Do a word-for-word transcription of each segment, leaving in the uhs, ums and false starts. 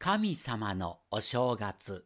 神様のお正月。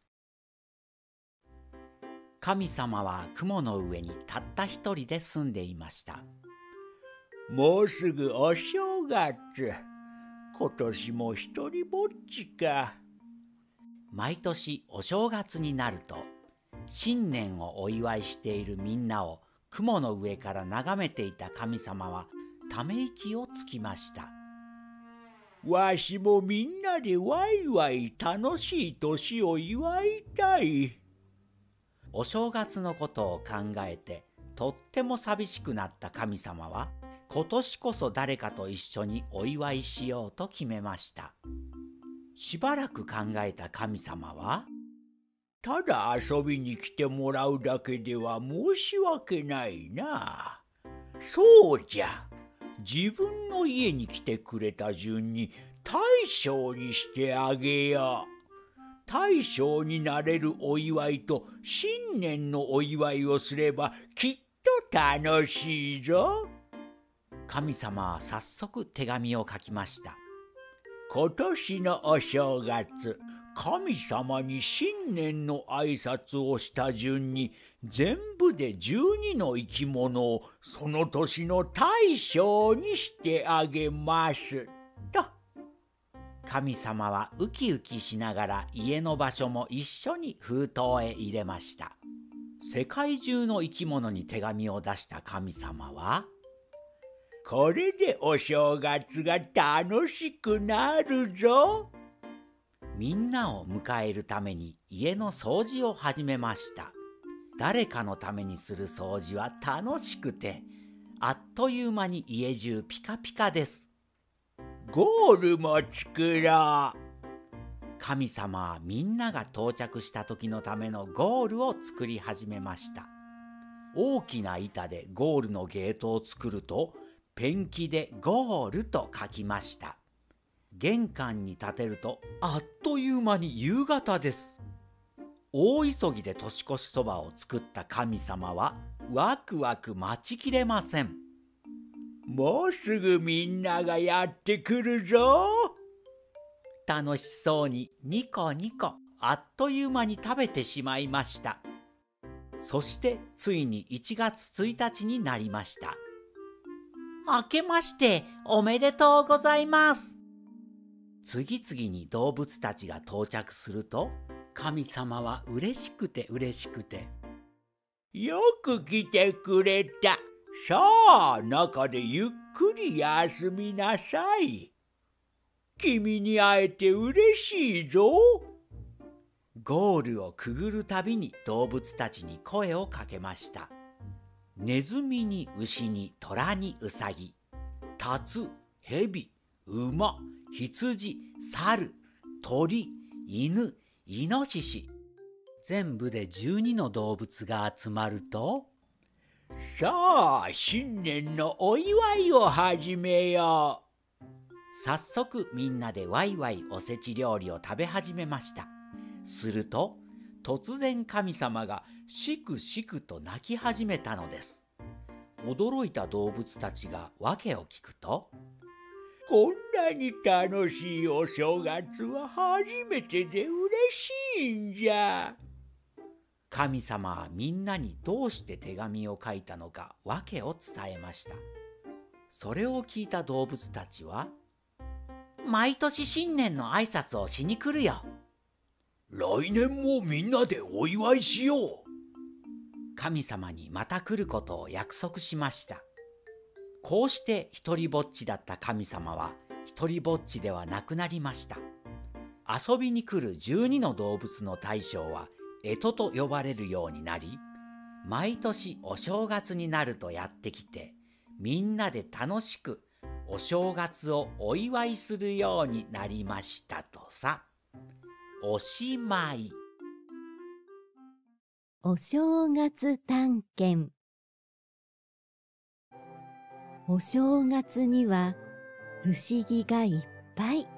神様は雲の上にたった一人で住んでいました。 もうすぐお正月。今年も一人ぼっちか。 毎年お正月になると、新年をお祝いしているみんなを雲の上から眺めていた神様はため息をつきました。 わしもみんなでワイワイ楽しい年を祝いたい。 お正月のことを考えてとっても寂しくなった神様は、今年こそ誰かと一緒にお祝いしようと決めました。しばらく考えた神様は、 ただ遊びに来てもらうだけでは申し訳ないな。そうじゃ。自分の家に来てくれた順に大将にしてあげよう。大将になれるお祝いと新年のお祝いをすればきっと楽しいぞ。 神様は早速手紙を書きました。 今年のお正月、神様に新年の挨拶をした順に全部でじゅうにの生き物をその年の大将にしてあげますと。 神様はウキウキしながら家の場所も一緒に封筒へ入れました。世界中の生き物に手紙を出した神様は、 これでお正月が楽しくなるぞ。 みんなを迎えるために家の掃除を始めました。誰かのためにする掃除は楽しくて、あっという間に家中ピカピカです。 ゴールも作ろう。 神様はみんなが到着した時のためのゴールを作り始めました。大きな板でゴールのゲートを作ると、ペンキでゴールと書きました。玄関に立てるとあっという間に夕方です。大急ぎで年越しそばを作った神様はワクワク待ちきれません。 もうすぐみんながやってくるぞ。 楽しそうにニコニコあっという間に食べてしまいました。そしてついにいちがつついたちになりました。明けましておめでとうございます。次々に動物たちが到着すると、神様は嬉しくて嬉しくて、 よく来てくれた。さあ、中でゆっくり休みなさい。君に会えて嬉しいぞ。 ゴールをくぐるたびに動物たちに声をかけました。ネズミに牛に虎にウサギ、タツ、ヘビ、馬、羊、猿、鳥、犬、イノシシ、全部でじゅうにの動物が集まると、 さあ、新年のお祝いを始めよう。 早速みんなでワイワイおせち料理を食べ始めました。すると突然神様がしくしくと泣き始めたのです。驚いた動物たちが訳を聞くと、 こんなに楽しいお正月は初めてで嬉しいんじゃ。 神様はみんなにどうして手紙を書いたのか訳を伝えました。それを聞いた動物たちは、毎年新年の挨拶をしに来るよ。 来年もみんなでお祝いしよう。 神様にまた来ることを約束しました。こうして一人ぼっちだった神様は一人ぼっちではなくなりました。遊びに来るじゅうにの動物の大将は干支と呼ばれるようになり、毎年お正月になるとやってきて、みんなで楽しくお正月をお祝いするようになりましたとさ。おしまい。 お正月探検。お正月には不思議がいっぱい。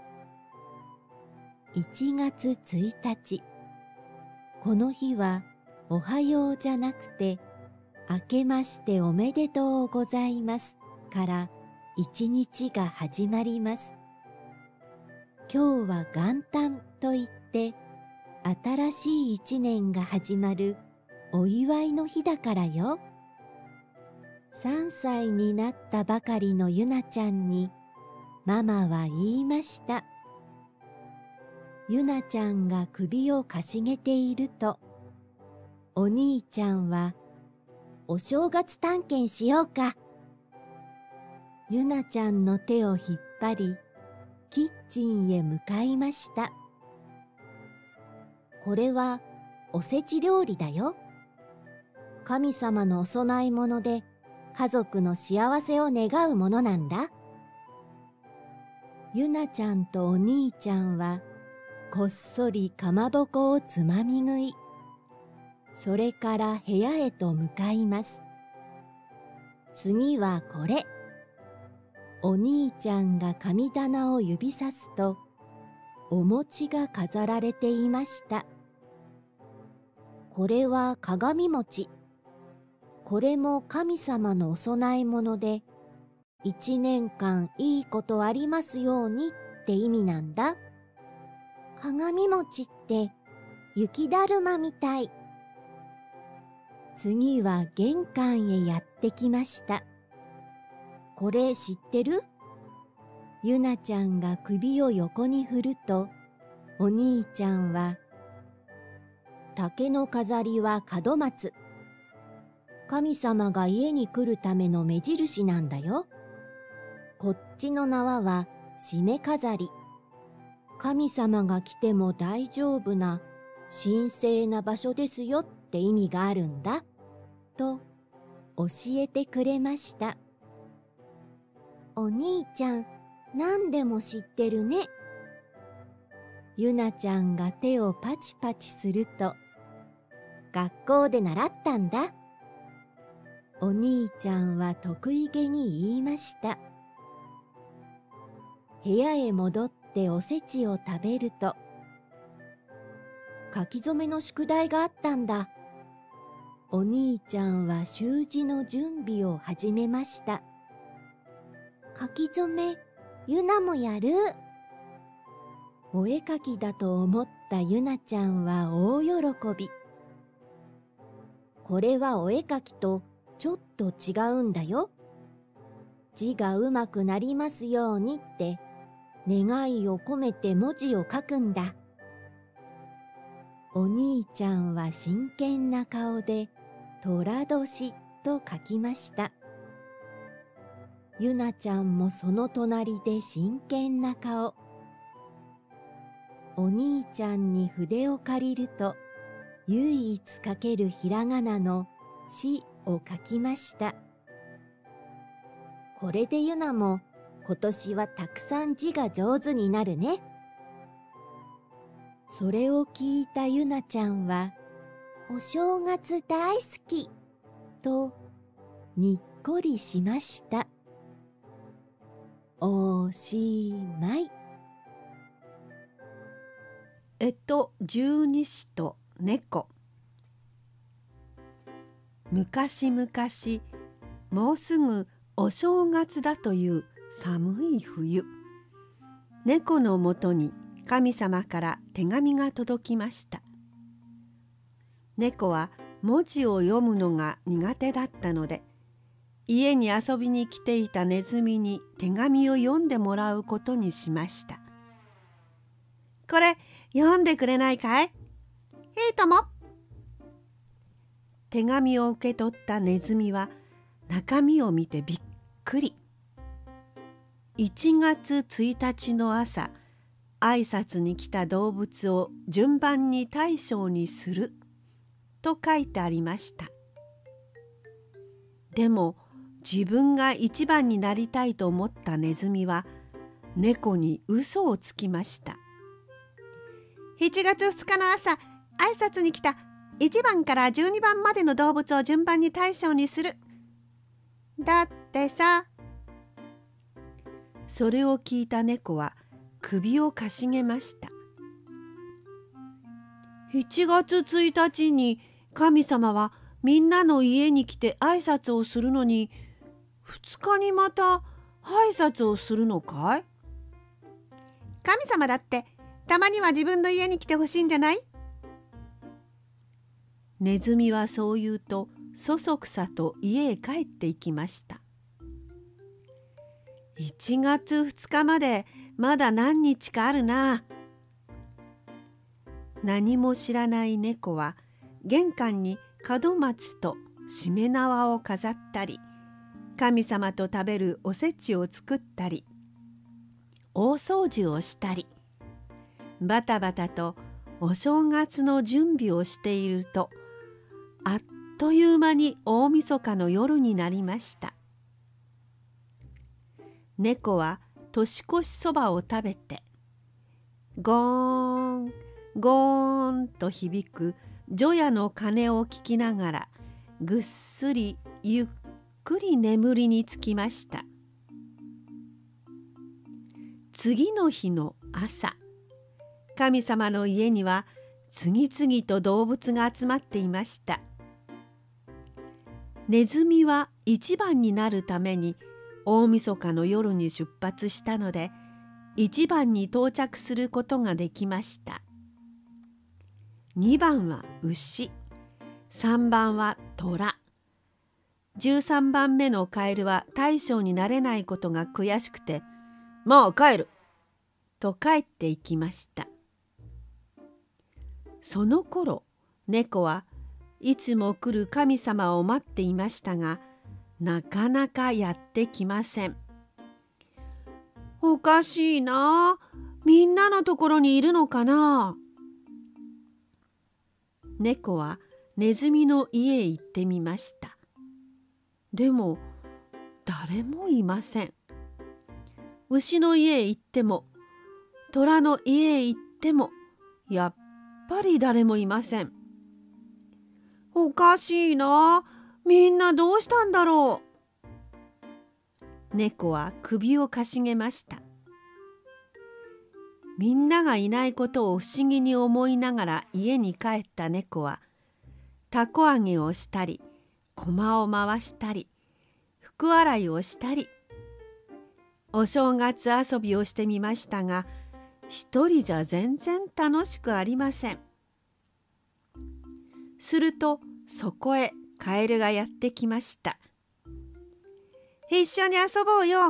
いちがつついたち、この日はおはようじゃなくて、明けましておめでとうございますから一日が始まります。 今日は元旦といって新しい一年が始まるお祝いの日だからよ。三歳になったばかりのゆなちゃんにママは言いました。ゆなちゃんが首をかしげていると、お兄ちゃんはお正月探検しようか。ゆなちゃんの手を引っ張り、キッチンへ向かいました。これはおせち料理だよ。神様のお供え物で家族の幸せを願うものなんだ。ゆなちゃんとお兄ちゃんはこっそりかまぼこをつまみ食い。それから部屋へと向かいます。次はこれ。お兄ちゃんが神棚を指さすと、お餅が飾られていました。これは鏡餅。これも神様のお供え物で、一年間いいことありますようにって意味なんだ。鏡餅って雪だるまみたい。次は玄関へやってきました。これ知ってる？ゆなちゃんが首を横に振ると、お兄ちゃんは、竹の飾りは門松。神様が家に来るための目印なんだよ。こっちの縄はしめ飾り。神様が来ても大丈夫な神聖な場所ですよって意味があるんだ。と教えてくれました。お兄ちゃん、何でも知ってるね。ゆなちゃんが手をパチパチすると、学校で習ったんだ。お兄ちゃんは得意げに言いました。部屋へ戻っておせちを食べると、書き初めの宿題があったんだ。お兄ちゃんは習字の準備を始めました。書き初め、ゆなもやる。お絵かきだと思ったゆなちゃんは大喜び。これはお絵かきとちょっと違うんだよ。字がうまくなりますようにって願いを込めて文字を書くんだ。お兄ちゃんは真剣な顔で寅年と書きました。ゆなちゃんもその隣で真剣な顔。お兄ちゃんに筆を借りると、唯一書けるひらがなのしを書きました。これでゆなも今年はたくさん字が上手になるね。それを聞いたゆなちゃんは、お正月大好きとにっこりしました。おしまい。 えと十二支と猫。昔々、もうすぐお正月だという寒い冬、猫のもとに神様から手紙が届きました。猫は文字を読むのが苦手だったので、家に遊びに来ていたネズミに手紙を読んでもらうことにしました。これ読んでくれないかい？いいとも。手紙を受け取ったネズミは中身を見てびっくり。いちがつついたちの朝、挨拶に来た動物を順番に大将にすると書いてありました。でも自分が一番になりたいと思ったネズミは猫に嘘をつきました。しちがつふつかの朝、挨拶に来たいちばんからじゅうにばんまでの動物を順番に大将にする。だってさ。それを聞いた猫は首をかしげました。しちがつついたちに神様はみんなの家に来て挨拶をするのに、ふつかにまた挨拶をするのかい？ 神様だってたまには自分の家に来てほしいんじゃない？ネズミはそう言うとそそくさと家へ帰って行きました。いちがつふつかまでまだ何日かあるな。何も知らない猫は玄関に門松としめ縄を飾ったり、神様と食べるおせちを作ったり、大掃除をしたり、バタバタとお正月の準備をしていると、あっという間に大晦日の夜になりました。猫は年越しそばを食べて、ゴーンゴーンと響く除夜の鐘を聞きながら、ぐっすりゆっくり眠りにつきました。次の日の朝、神様の家には次々と動物が集まっていました。ネズミは一番になるために大晦日の夜に出発したので、一番に到着することができました。二番は牛、三番は虎、十三番目のカエルは大将になれないことが悔しくて、もう帰ると帰っていきました。その頃、猫はいつも来る神様を待っていましたが、なかなかやってきません。おかしいな。みんなのところにいるのかな。猫はネズミの家へ行ってみました。でも誰もいません。牛の家へ行っても、虎の家へ行っても、やっぱり誰もいません。おかしいな。みんなどうしたんだろう。猫は首をかしげました。みんながいないことを不思議に思いながら家に帰った猫は、たこ揚げをしたり、駒を回したり、服洗いをしたり、お正月遊びをしてみましたが、一人じゃ全然楽しくありません。するとそこへカエルがやってきました。一緒に遊ぼうよ。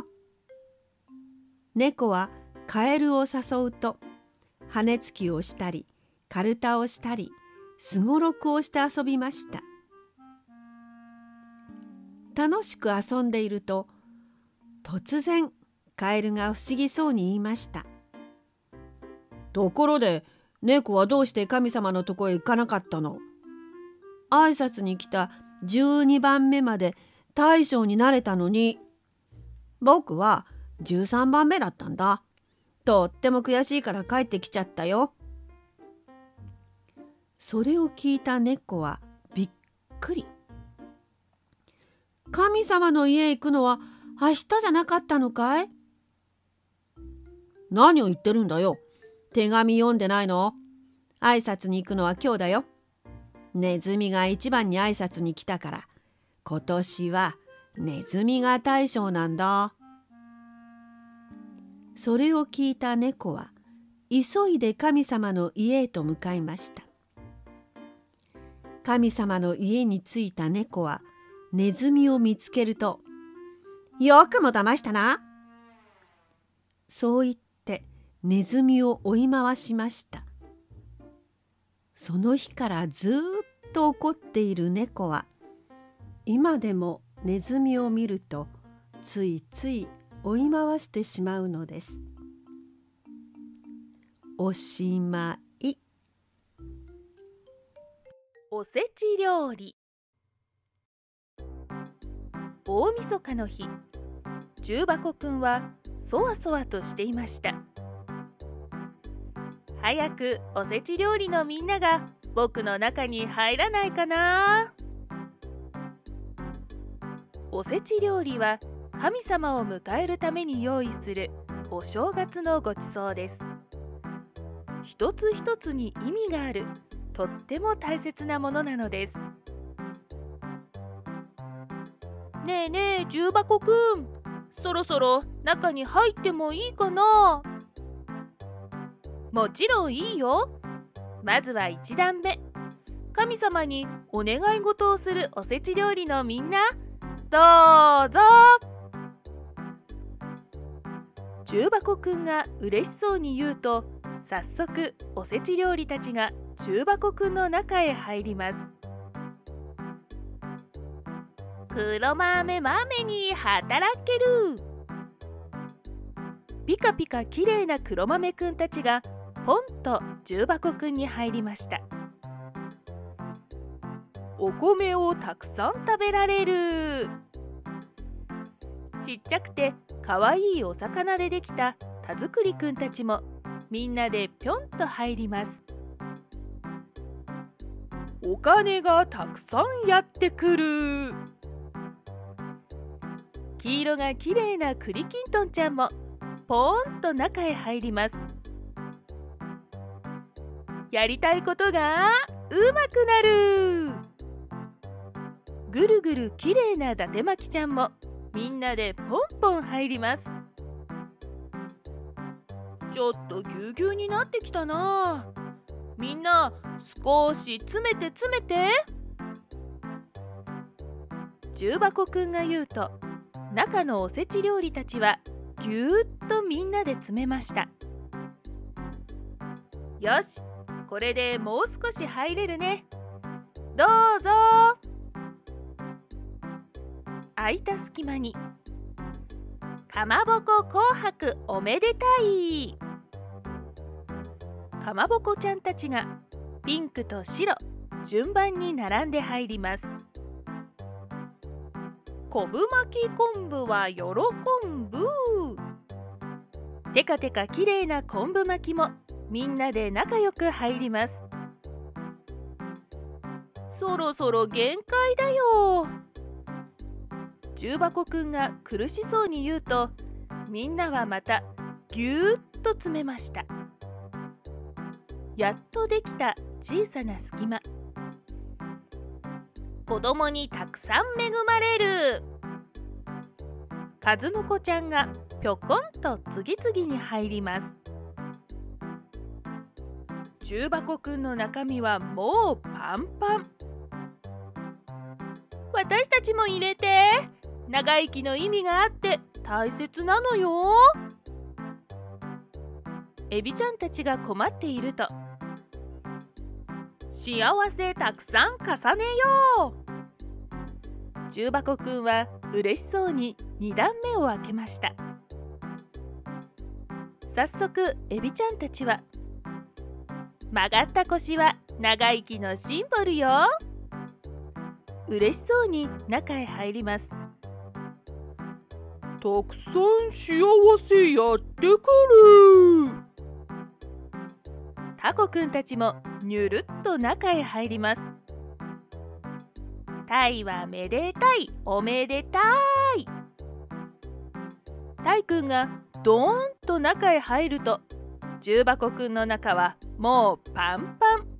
猫はカエルを誘うと、羽つきをしたり、かるたをしたり、すごろくをして遊びました。楽しく遊んでいると、突然カエルが不思議そうに言いました。ところで、猫はどうして神様のとこへ行かなかったの？挨拶に来たじゅうにばんめまで大将になれたのに。僕はじゅうさんばんめだったんだ。とっても悔しいから帰ってきちゃったよ。それを聞いた猫はびっくり。神様の家へ行くのは明日じゃなかったのかい？何を言ってるんだよ。手紙読んでないの？挨拶に行くのは今日だよ。ネズミが一番に挨拶に来たから、今年はネズミが大将なんだ。それを聞いた猫は急いで神様の家へと向かいました。神様の家に着いた猫はネズミを見つけると、よくも騙したな。そう言ってネズミを追い回しました。その日からずーっと怒っている猫は、今でもネズミを見るとついつい追い回してしまうのです。おしまい。 おせち料理。大晦日の日、重箱くんはそわそわとしていました。早くおせち料理のみんなが僕の中に入らないかな。おせち料理は神様を迎えるために用意するお正月のごちそうです。一つ一つに意味がある、とっても大切なものなのです。ねえねえ、重箱くん、そろそろ中に入ってもいいかな。 もちろんいいよ。まずはいちだんめ。神様にお願い事をするおせち料理のみんな、どうぞ。重箱くんが嬉しそうに言うと、早速おせち料理たちが重箱くんの中へ入ります。黒豆豆に働ける。ピカピカきれいな黒豆くんたちがポンと重箱くんに入りました。お米をたくさん食べられる。ちっちゃくてかわいいお魚でできた田作りくんたちもみんなでぴょんと入ります。お金がたくさんやってくる。黄色がきれいな栗きんとんちゃんもポーンと中へ入ります。やりたいことがうまくなる。ぐるぐるきれいな伊達巻ちゃんもみんなでポンポン入ります。ちょっとぎゅうぎゅうになってきたな。みんな少し詰めて詰めて。重箱くんが言うと、中のおせち料理たちはぎゅーっとみんなで詰めました。よし、これでもう少し入れるね。どうぞ。空いた隙間にかまぼこ紅白おめでたい。かまぼこちゃんたちがピンクと白順番に並んで入ります。昆布巻き昆布は喜ぶ。てかてかきれいな昆布巻きもみんなで仲良く入ります。そろそろ限界だよ。重箱くんが苦しそうに言うと、みんなはまたぎゅーっと詰めました。やっとできた小さな隙間。子供にたくさん恵まれる。数の子ちゃんがぴょこんと次々に入ります。重箱くんの中身はもうパンパン。私たちも入れて。長生きの意味があって大切なのよ。エビちゃんたちが困っていると、幸せたくさん重ねよう。重箱くんは嬉しそうににだんめを開けました。早速エビちゃんたちは、曲がった腰は長生きのシンボルよ。嬉しそうに中へ入ります。たくさん幸せやってくる。タコくんたちもにゅるっと中へ入ります。タイはめでたい、おめでたい。タイくんがドーンと中へ入ると、重箱くんの中はもうパンパン。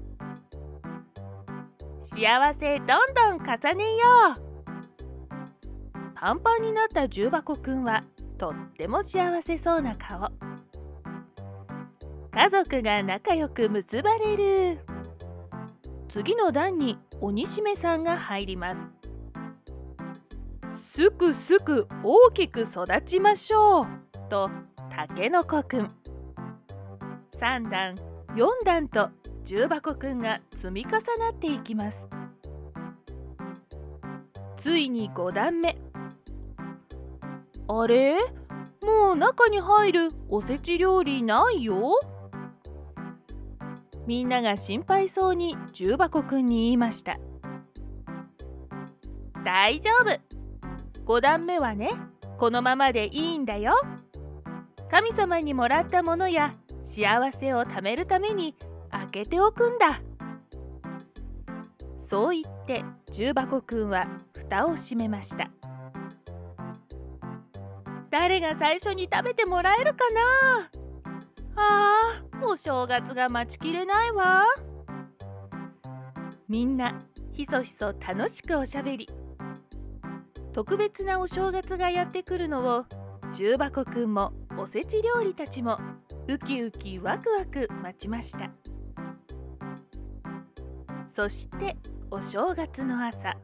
幸せどんどん重ねよう。パンパンになった重箱くんはとっても幸せそうな顔。家族が仲良く結ばれる。次の段に鬼しめさんが入ります。すくすく大きく育ちましょうとたけのこくん。さんだんよんだんと重箱くんが積み重なっていきます。ついにごだんめ。あれ、もう中に入るおせち料理ないよ。みんなが心配そうに重箱くんに言いました。大丈夫。ごだんめはね、このままでいいんだよ。神様にもらったものや幸せを貯めるために開けておくんだ。そう言って重箱くんは蓋を閉めました。誰が最初に食べてもらえるかな。ああ、お正月が待ちきれないわ。みんなひそひそ楽しくおしゃべり。特別なお正月がやってくるのを重箱くんもおせち料理たちもウキウキワクワク待ちました。そしてお正月の朝、うわ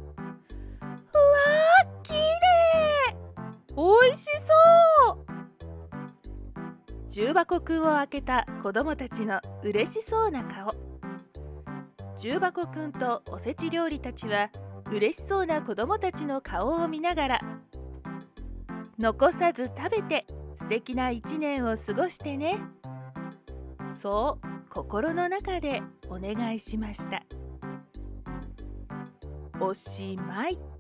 ー、きれい、おいしそう。重箱くんを開けた子供たちの嬉しそうな顔。重箱くんとおせち料理たちは嬉しそうな子供たちの顔を見ながら、残さず食べて素敵な一年を過ごしてね、そう心の中でお願いしました。おしまい。